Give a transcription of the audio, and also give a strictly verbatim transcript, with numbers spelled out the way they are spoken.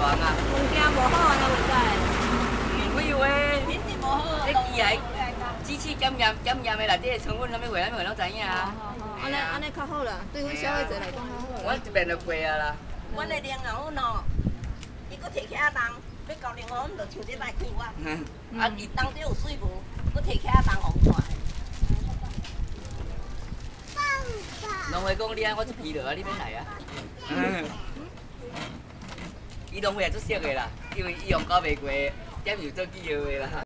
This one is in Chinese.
啊？ 物件无好啊，哪会知？ 你以为？ 品质无好， 你机来机器检验检验的内底的成分，啥物货，咱咪拢知影啊。 安尼安尼较好啦，对阮消费者来讲较好啦。 我一遍就过啊啦。 阮的莲藕喏，伊搁摕起仔冻，要搞莲藕，就像这来开我。啊，伊当中有水分，搁摕起仔冻烘出来。 农会讲你安，我一批落啊，你免来啊。伊农会也出色的啦，因为伊用搞袂过，点又做记号的啦。